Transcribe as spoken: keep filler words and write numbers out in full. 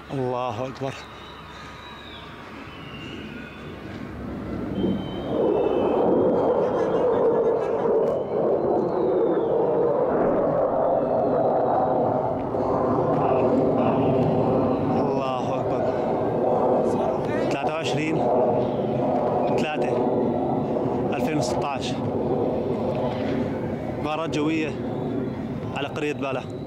الله أكبر. الله أكبر. ثلاثة وعشرين ثلاثة ألفين وستة عشر غارات جوية على قرية بالة.